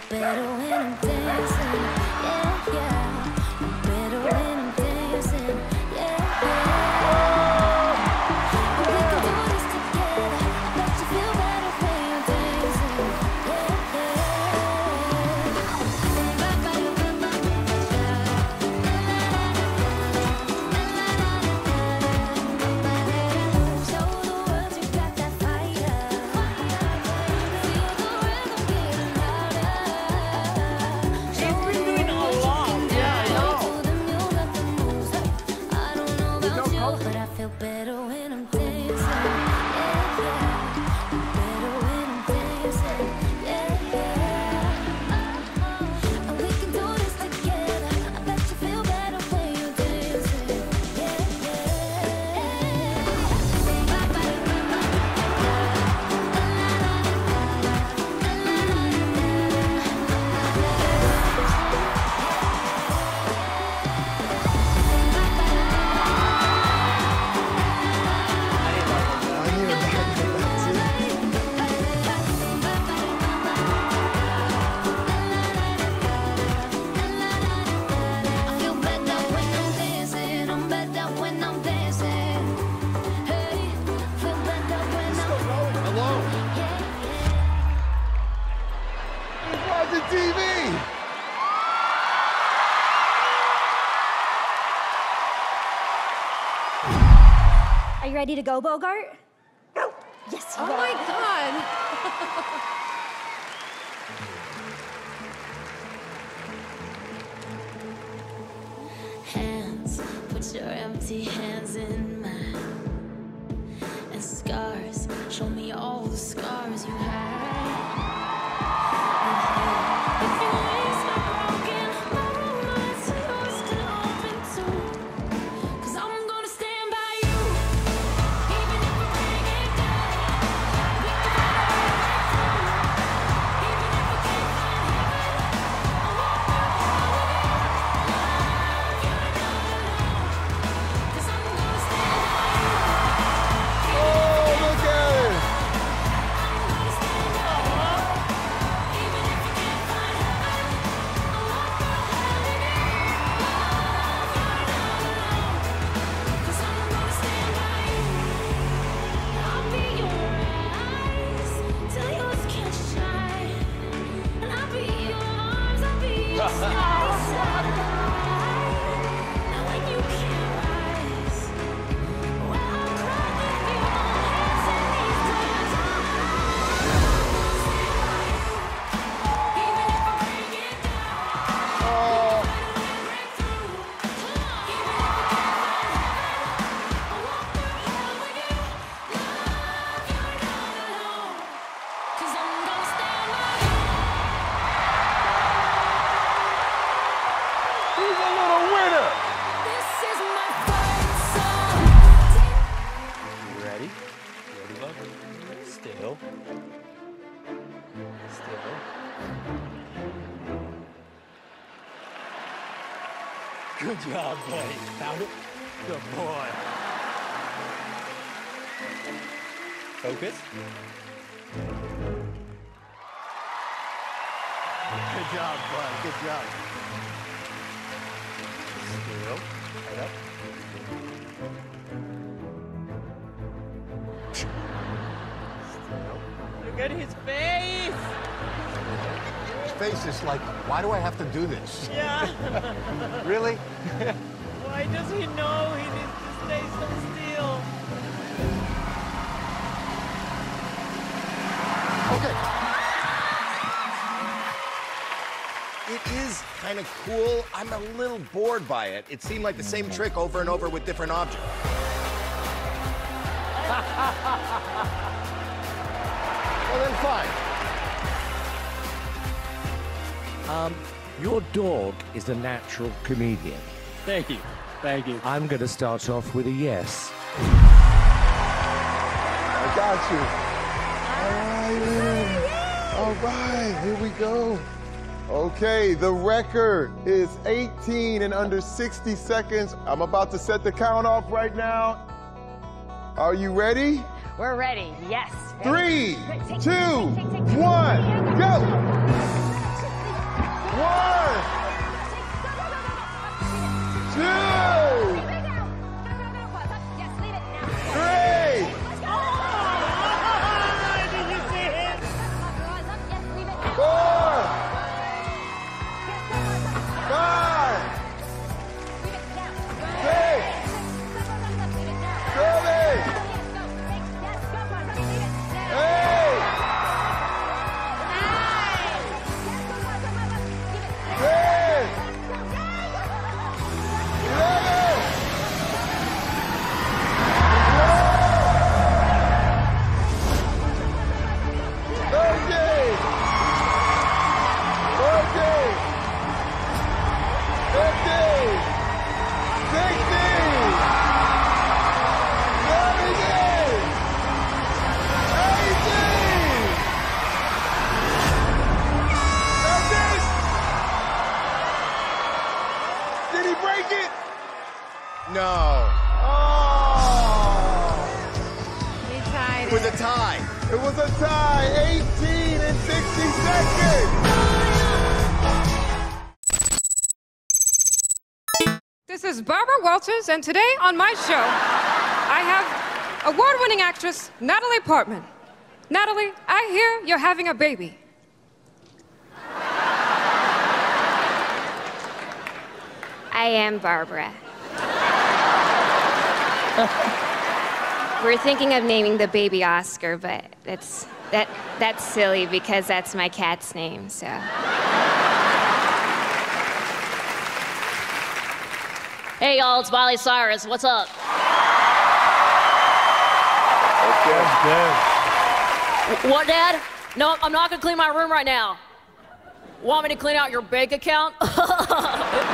better when I'm dancing. Yeah, yeah. I'm better when I'm dancing. Yeah, yeah. And we can do this together. I bet you feel better when you're dancing. Yeah, yeah. Show the world you got that fire. Feel the rhythm getting louder. She's been doing a lot. Yeah, I know. To the music that moves up. I don't know about you, but I feel better when I'm dancing. Yeah, yeah. I'm better when I'm dancing. Yeah, yeah. And we can do this together. I bet you feel better when you're dancing. Yeah, I need a back. That's it. I feel better when I'm dancing. I'm better when I'm dancing. Hey, feel better when I'm Hello. Who's watching TV? Are you ready to go, Bogart? Yes, you Oh are. my God. hands, put your empty hands in mine. And scars, show me all the scars you had. If your wings are broken, my romance yours can open too. 'Cause I'm gonna stand by you, even if we break it down. We can find a way through, even if we can't find heaven. I won't go with you. Cause I'm gonna stand by you. Oh, look at it. I'm gonna stand by you. Even if we can't find heaven, I won't go with you. Cause I'm gonna stand by you. I'll be your eyes till yours can't shine. And I'll be your arms, I'll be your side. And when you can't rise, well, I'll cry with you on hands and knees till you're done. Even if I break it down, Oh, break through. Even if we can't find heaven, I won't go hell with you. Love, you're not alone. 'Cause I'm gonna stand by you. who's a little winner? This is my fight song. You ready? Ready, bud? Still. Still. Good job, buddy. Found it? Good boy. Focus. Good job, bud. Good job. Still. Right up. Still. Look at his face. His face is like, why do I have to do this? Yeah. Really? Why does he know he needs to stay so still? Okay. It is kind of cool. I'm a little bored by it. It seemed like the same trick over and over with different objects. Well, then fine. Your dog is a natural comedian. Thank you. Thank you. I'm going to start off with a yes. I got you. All right, here we go. Okay, the record is 18 in under 60 seconds. I'm about to set the count off right now. Are you ready? We're ready. Yes. 3, 2, 1, go! This is Barbara Walters, and today on my show, I have award-winning actress Natalie Portman. Natalie, I hear you're having a baby. I am Barbara. We're thinking of naming the baby Oscar, but that's silly because that's my cat's name, so. Hey, y'all, it's Miley Cyrus. What's up? What, Dad? No, I'm not gonna clean my room right now. Want me to clean out your bank account?